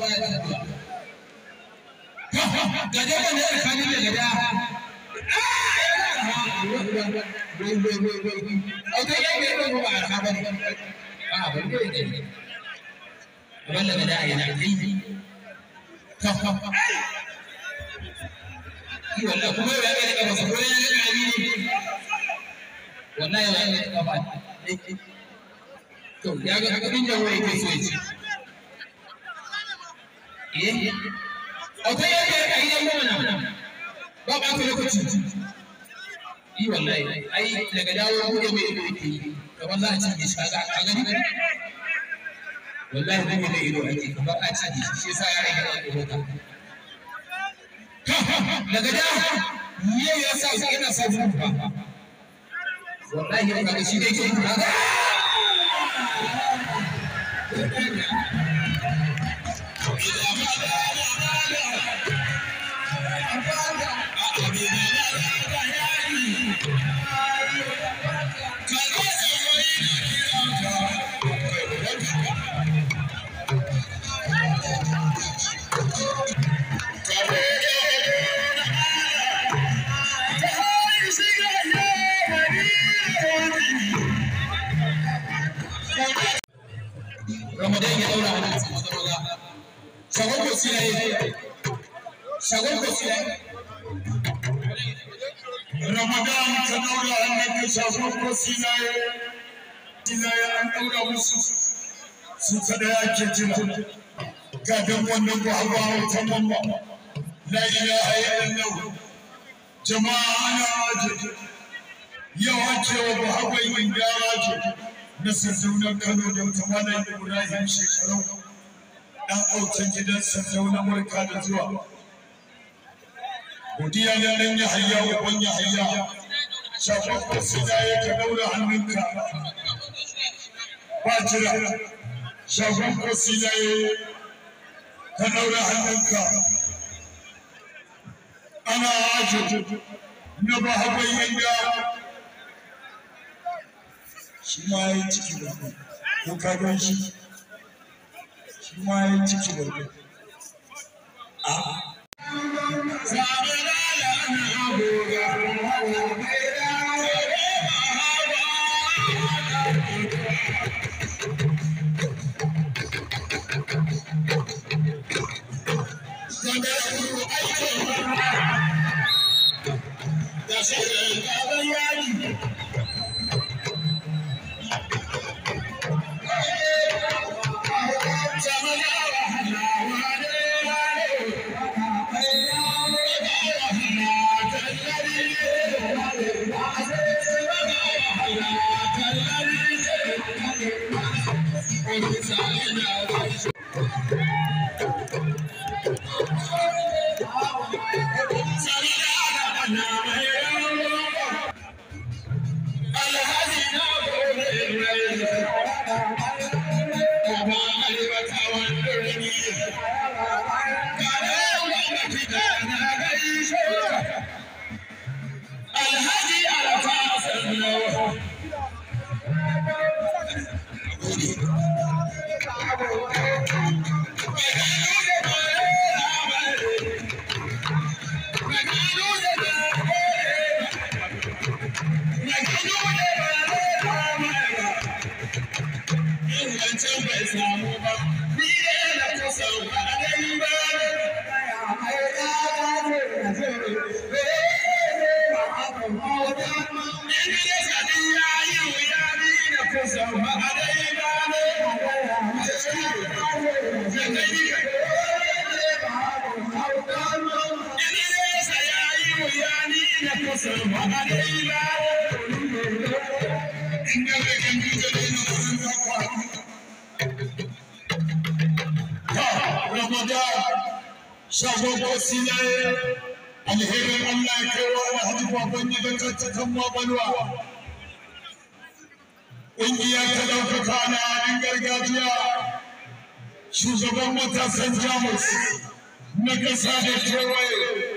Gada ban da tsakanin da gada. Auto ya ke ɗan ba a ba ne. A ban da yake. Wanda gada a yana kai. Wallahi kuma ya ga daga masa gore ya ga ni. Wallahi ya ga daga ba. To ya ga kudin da wai ke so yace. Auto ya ke da idan mana. Ba ba ta lokaci. Wallahi ai daga dawo gobe mai ido yake yi. Kamar za a ci shi a gani. Wallahi gobe da ido ake kamar a ci shi yasa ya rage da ido. Daga da yau ya sa su ina sa zuwa ba wallahi ya ga shi dai ke ba Ramadan ya daura hannun su maza shagon ko siyaye shagon ko siyaye Ramadan ta daura hannun ka shagon ko siyaye an daura musu su kada yake jira ga dan wannan ko hawa ta mamma la ilaha illallah jama'a ana waje yawa cewa ba hawa yin gawa na Sardaunar Kano da Malam Ibrahim Shekarau ɗan autan gidan Sardauna barka da zuwa. Godiya ga ɗan Yahaya uban Yahaya shafan kwasina yake ɗaura hannunka. Ba jira shafan kwasina ka ɗaura hannunka. Ana ajo na ba haɓar yanga. Shi ma ya yi ciki da ko ka gan shi ma ya yi ciki da shagon kwasina alherin Allah ya kai wa alhaji babban gidan kantakan mabalwa ƙungiya ta ɗaukaka na halin gargajiya shugaban matasan jamus na ƙasa da kewaye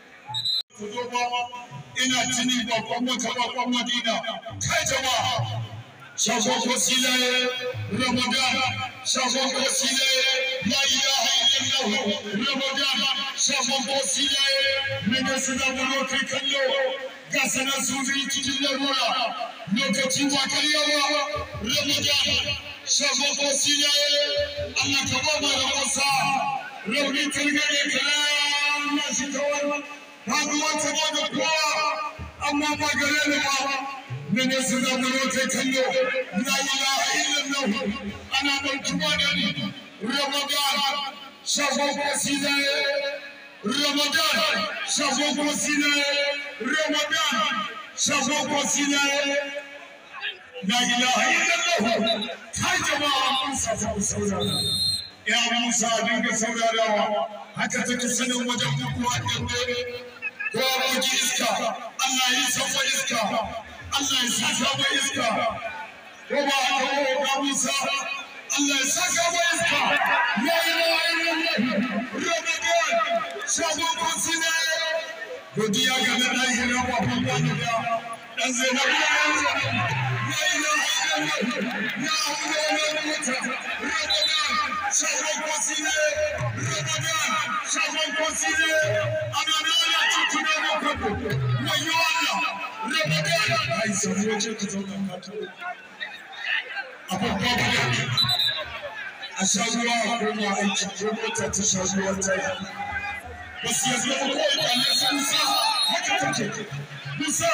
ina tuni babban mata babban madina kai jama'a shagon kwasina Ramadan shagon kwasina la ilaha Ramadan shafan kosilaye daga suna bulo kai kallo ga sanar su biyu cikin larura lokaci ba karyawa Ramadan shafan kosilaye Allah ka ba mu rabusa rauni targade kala Allah shi kawai haduwa ta ba da kowa amma ba gare ni ba daga suna bulo kai kallo la ilaha illallah ana bantuwa da ni Ramadan shafan kosilaye Ramadan shafan kosilaye Ramadan shafan kosilaye la ilaha illallah kai jama'a Musa saurara ya Musa dinga saurarawa haka take sanin wajen kuwa dambe ko aboki iska Allah ya sauka iska Allah ya saka iska ko ba haka ko Musa Allah ya saka iska la ilaha illallah Ramadan shafan kosilaye godiya ga na ɗaya rawa babban da ɗan zainabu ya ilaha illallah ya hula wani wata Ramadan shafan kosilaye Ramadan shafan kosilaye ana nana tutuna da kwabo wayo Allah Ramadan ai sabuwa ce ka zauna ka tawo a babban a sha ruwa a koma aiki ko mota ta sha ruwa ta yi basu yanzu ko ikalle su Musa haka take Musa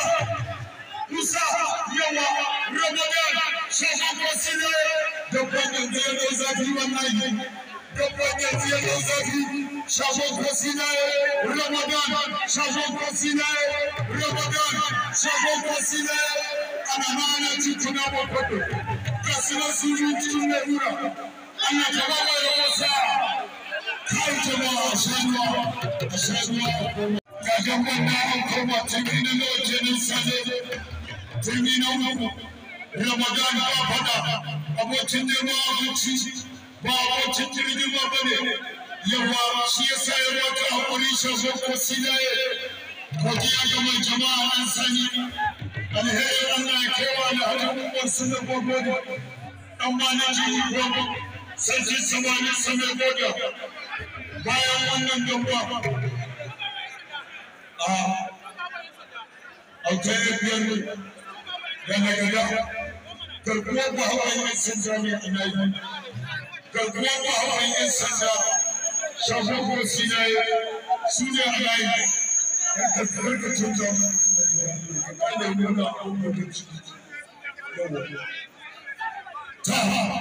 yawa Ramadan shafan kosilaye dabban yanzu ya dau zafi wallahi dabban yanzu ya dau zafi shafan kosilaye Ramadan shafan kosilaye Ramadan shafan kosilaye ana mana tituna ba kwado ga sunan su yi cikin lalura Allah ta ba mai rabosa kai jama'a a shanuwa kagan wannan an koma turmi na lokacin sale turmi na uku Ramadan ba fada abokin nema abinci ba abokin jirgin ba ne yawa shi ya sa ya wata hakuri shafan kosilaye godiya ga mai jama'a an sani alheri Allah ya kewa da hajjin umarsu na gwagwani ɗan manaji gwagwani sarki samanin samai goda bayan wannan gaba a autaye biyar ne da na gada garkuwar ba hawan yin sanda ne ina yi garkuwar ba hawan yin sanda shafin kursi na yi su ne a layi yan karkarar ka canza ka kada yi nuna abubuwan da ciki ta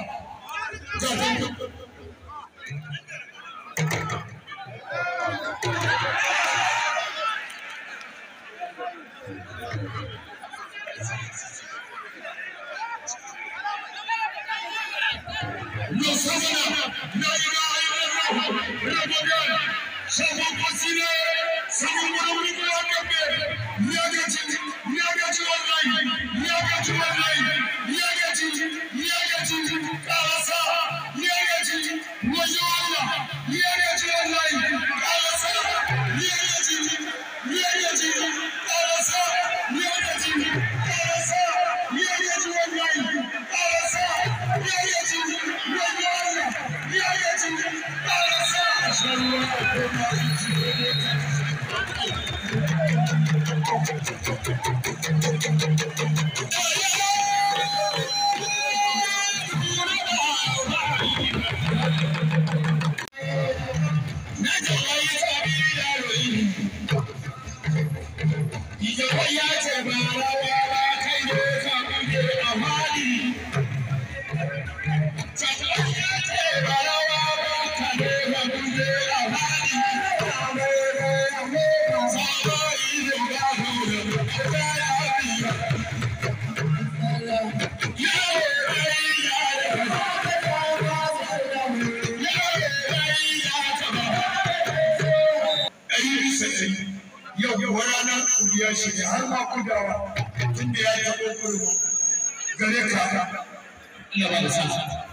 yau ranar kudiya shi ne har ma kudawa tun da ya taɓo kurma gare ka iya ba da sa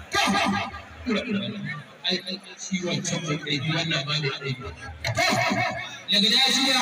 shi wancan mai ɗaiɗi wannan ba mai ɗaiɗi daga da shi ya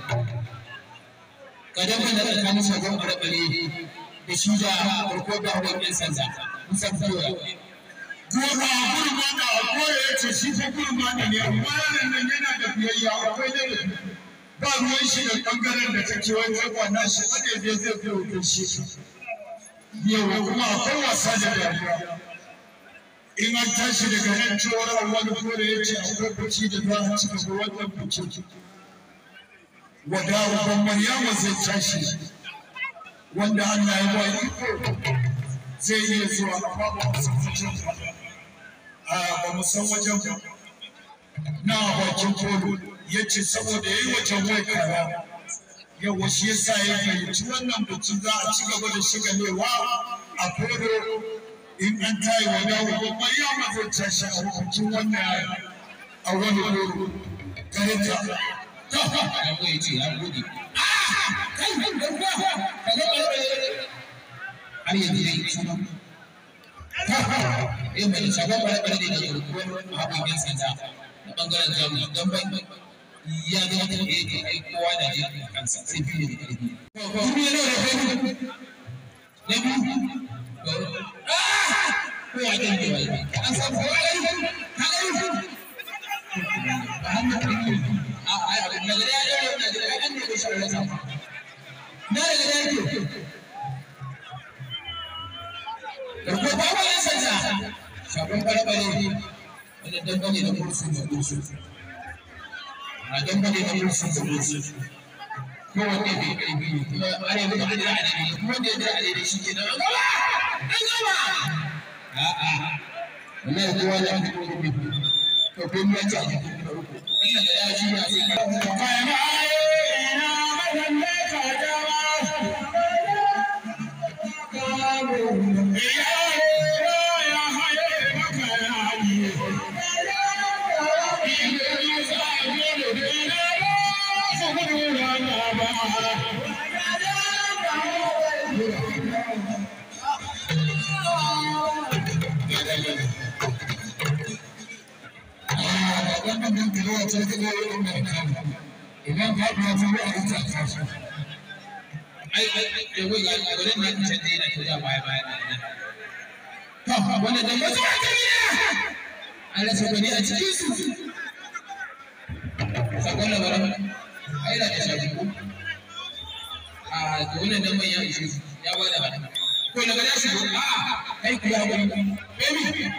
kadan da tsakanin shagon ɓarɓare da shi da farko da hawan ƴan sanda musan fiyoya gurma da akwai ya ce shi fa gurma ne amma yaron nan yana da biyayya akwai ne ba ruwan shi da ɓangaren da take wajen kwana shi wanda zai fi hukun shi yawa kuma akwai wasa da dariya in an tashi daga nan cewar wani kore ya ce akwai buci da za a ci gaba wannan buci wada uban maryama zai tashi wanda Allah ya ba iko zai iya zuwa amma ba mu san wajen ba mu san wajen ba na bakin kolo ya ce saboda ya yi wajen wai kara yawa shi ya sa ya fahimci wannan buci za a ci gaba da shigalewa a kolo in an tayi wa dawo Maryama zai tashi a hukuncin wannan a wani kolo karanta ya ko yace ya gode kai dan kuwa har yanzu dai sama mai shagon bare-bare ne da garkuwar hakan yan sanda na bangaren jamus don bai ya ga wata da yake ai kowa da jin kansa sai biyu da ƙarfi. Kuma yana da kai na biyu ko ya kan yi wai an samu ko ya yi ka ga ba hannu ɗin a daga da ya yi wani da an ne ko shi wani samu na daga da yake garkuwar babu yan sanda shagon bare-bare wanda dangane da kursu da kursu a dangane da kursu da kursu ko wanda bai karfi ne kuma are da da adadi kuma da da adadi shi ke da an gaba a'a wallahi kowa da aka ko ne to kun ya ci a cikin da ruku Allah da ya shi ya sai ka kai ma ina madan da ka jawa idan ka ya zo a ita kasu ai da wai ga gurin nan can da yana tafiya baya baya to wannan da wasu ba ta gida Allah sai gani a cikin su sakon labaran ai da shafi ko a to wannan nan mai ya ishe su ya bada hannu ko daga da shi a kai ku ya bari baby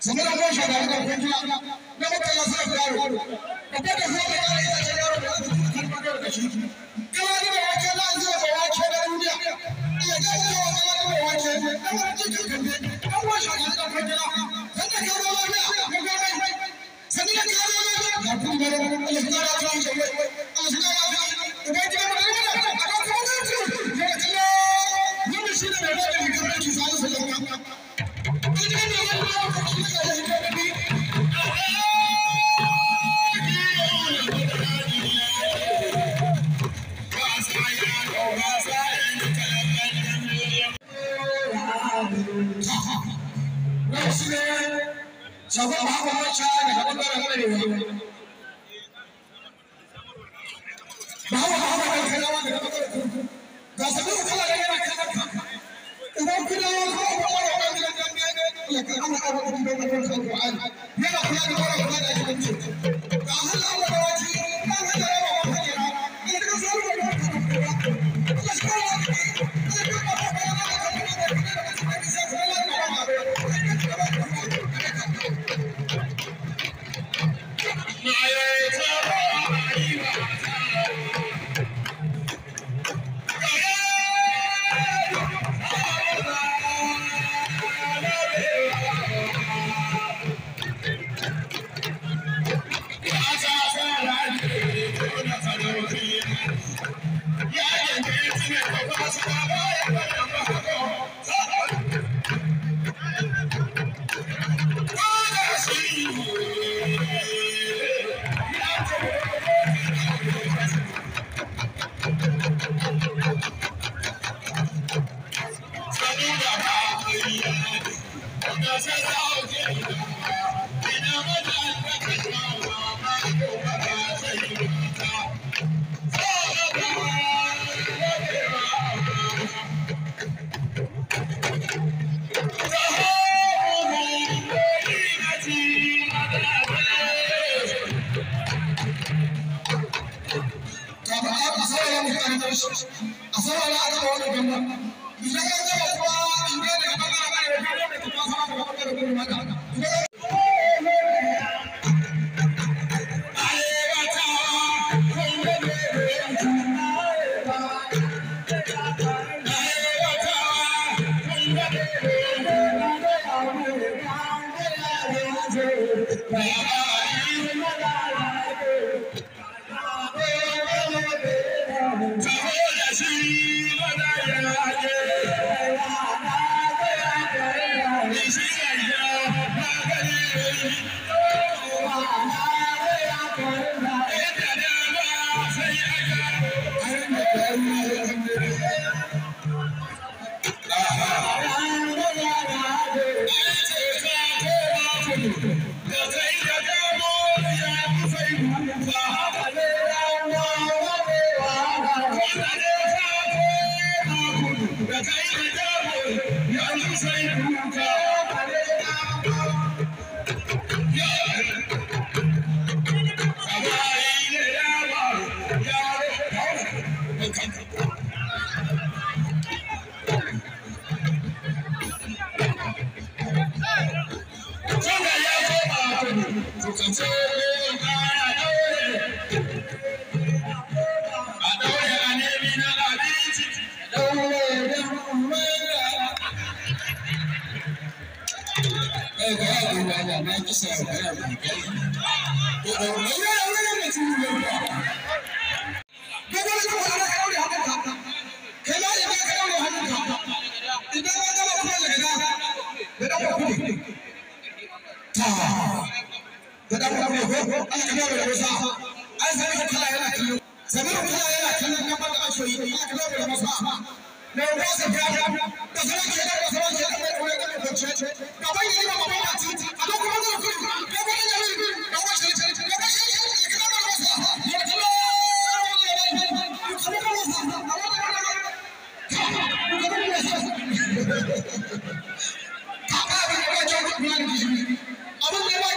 Sama da gosha da ga kungiya na mutane sai faro babba da sai da ita ce yaro da kalmar da shi kala da wake na zuwa da wake da duniya ya ga da wake da wake da wake an gosha da kungiya sai da kawo lafiya ga gobe sai da kawo lafiya ga kuma da Allah ya kara ta shi Allah ya kara ta da ga da a ga kuma da shi ya kalla wannan shi ne da ga ki sai sai da Sabon hawa wacce daga ɓangaren arewa. Ba hawa hawa da kalawa daga ɓangaren kudu. Ga sabon kala da yana kalan ka. Idan kuna yawan kawo ba wani wani gidan dambe ya kan ana kawo kudu da wani kan Qur'ani. Yana kula da wani kula da ake mutu. Ga Allah wa da wace na hada yawa wa hajjira. Ina da zuwa da wani kan Qur'ani. Allah shi kawo wani kai. Allah shi kawo wani kai. A sauran ana da wani gamba idan ya zama kuma in ga daga bangaren arewa ka da kuma sama daga bangaren kudu maka abin da